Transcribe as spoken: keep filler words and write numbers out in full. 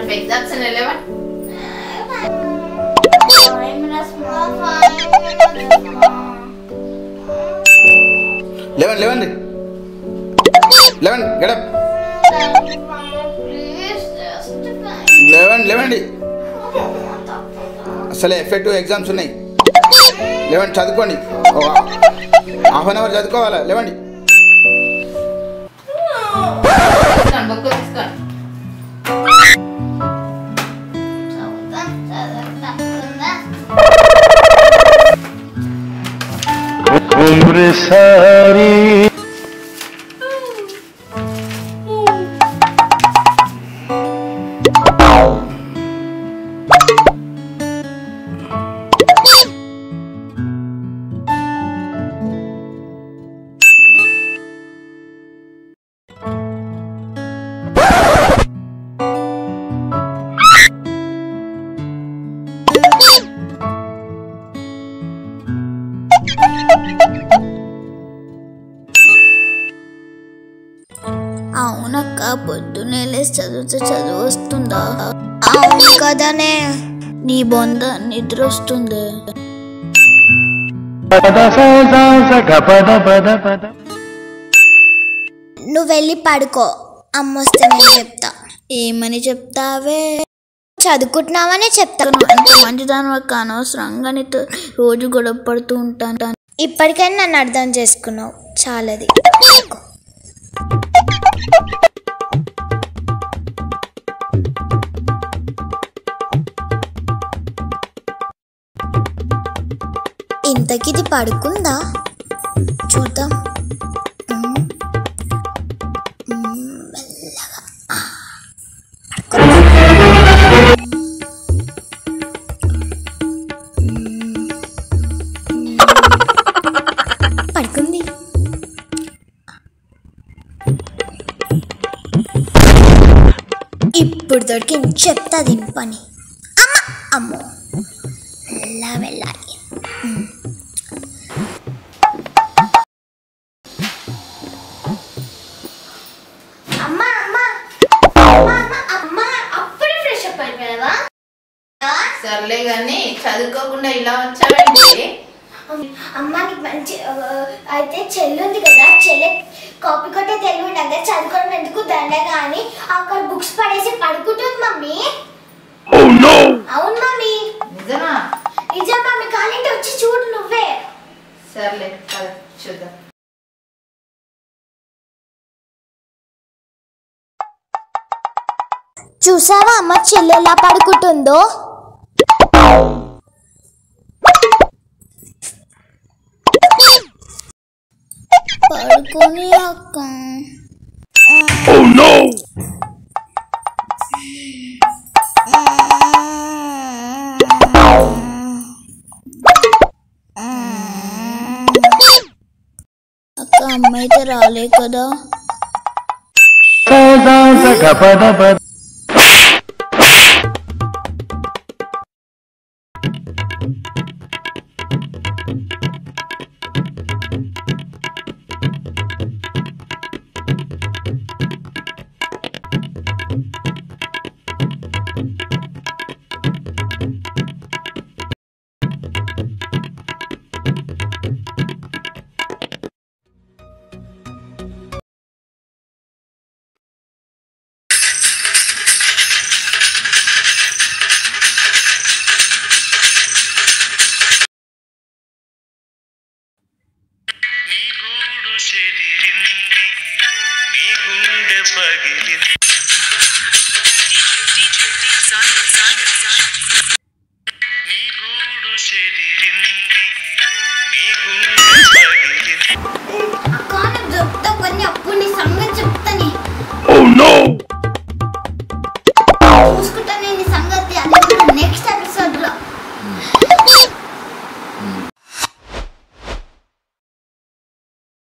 of exams in eleven? eleven, eleven. eleven, get up. eleven, eleven. అసలే effective exams ఉన్నాయి. Eleven చదువుకోండి. Half an hour చదువుకోవాలా? లేవండి. అవునక్క, పొద్దున్నే లేచి చదివితే చదువు వస్తుందా? అవును కదనే, నీ బొంద నిద్ర వస్తుంది. నువ్వు వెళ్ళి పడుకో, అమ్మొస్తే నేను చెప్తా. ఏమని చెప్తావే? చదువుకుంటున్నావని చెప్తాను. అంత మంచిదాని ఒక అనవసరంగా నీతో రోజు గొడవ పడుతూ ఉంటాను. ఇప్పటికైనా నన్ను అర్థం చేసుకున్నావు, చాలది. ఇంతకిది పడుకుందా? చూద్దాం. పడుకుంది. ఇప్పుడు దొరికి చెప్తా దీని పని. అమ్మ అమ్మో, ఎలా వెళ్ళాలి? సర్లే గాని చదువుకోకుండా ఇలా వచ్చావండి. అమ్మా నీకు మంచి అయితే చెల్లి ఉంది కదా, చెల్లె కాపీ కొట్టే తెలివి ఉండగా చదువుకోవడం ఎందుకు దండగా అని అక్కడ బుక్స్ పడేసి పడుకుంటుంది మమ్మీ. అవును మమ్మీ. నిజమా? నిజం మమ్మీ, కాలేంటి వచ్చి చూడు నువ్వే. సర్లే చూద్దాం. చూసావా అమ్మ చెల్లి ఎలా పడుకుంటుందో? పడుకొని అక్క. అక్క అమ్మ అయితే రాలే కదా.